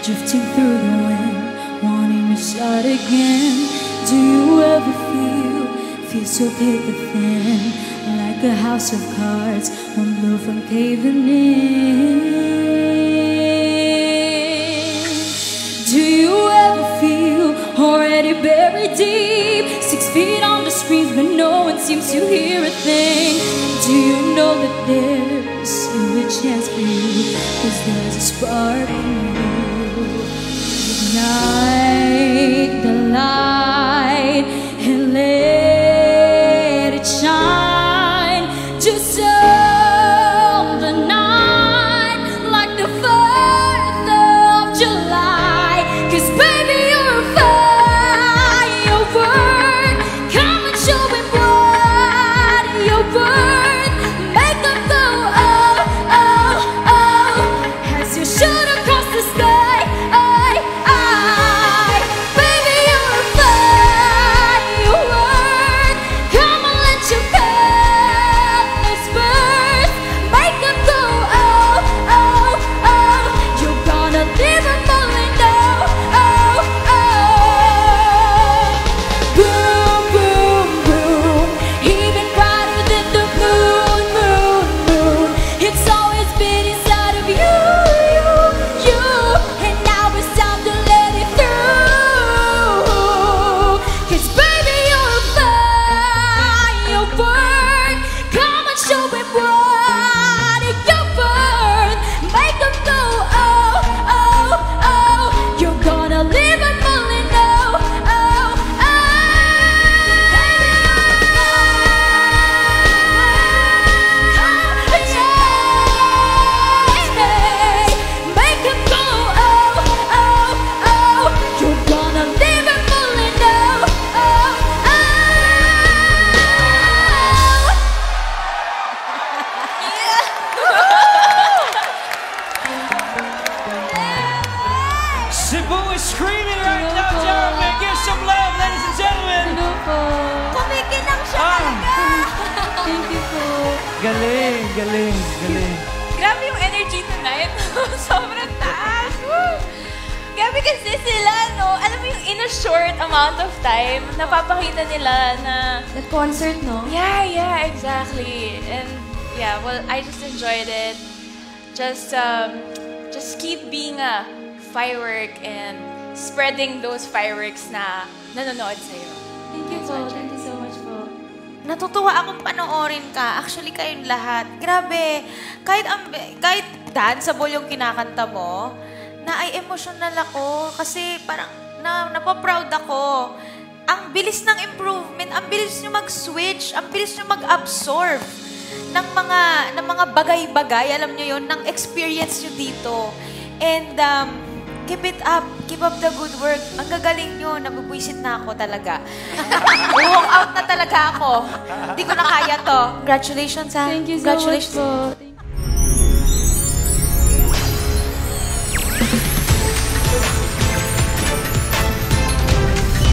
drifting through the wind, wanting to start again. Do you ever feel so paper thin, like a house of cards, one blow from caving in? Do you ever feel already buried deep, 6 feet on the screens, but no one seems to hear a thing? Do you know that there's still a chance for you, 'cause there's a spark in you? Ignite the light and let it shine, just on the night, like the 4th of July. 'Cause baby, you're a firework, come and show me what you're worth. Make them go oh, oh, oh, as you shoot across the sky. Baby, you're a firework, come and let your colors burst. Make them go oh, oh, oh, you're gonna leave them all in oh, oh, oh. Boom, boom, boom, even brighter than the moon, moon, moon. It's always been inside of you, you, and now it's time to let it through. 'Cause baby, you're a firework, come and show me what you're worth. Make them go oh, oh, oh, you're gonna leave them all in oh, oh, oh. Make them go oh, oh, oh, you're gonna leave them all in oh, oh, Cebu is screaming right now, Jeremy. Give some love, ladies and gentlemen. Hello po. Kumikinang siya talaga! Thank you po. Galing, galing, galing. Grabe yung energy tonight. Sobrang taas. Woo! Grabe kasi sila, no? Alam mo yung in a short amount of time, napapakita nila na... That concert, no? Yeah, exactly. And yeah, well, I just enjoyed it. Just keep being a firework and spreading those fireworks na nanonood sa'yo. Thank you po. Thank you so much po. Natutuwa akong panoorin ka. Actually, kayong lahat. Grabe. Kahit danceable yung kinakanta mo, na-emotional ako. Kasi parang napaproud ako. Ang bilis ng improvement, ang bilis nyo mag-switch, ang bilis nyo mag-absorb ng mga bagay-bagay, alam nyo yun, ng experience nyo dito. And keep it up. Keep up the good work. Ang gagaling nyo. Nabubwisit na ako talaga. Walk out na talaga ako. Hindi ko na kaya to. Congratulations, ha? Thank you so much Congratulations. po.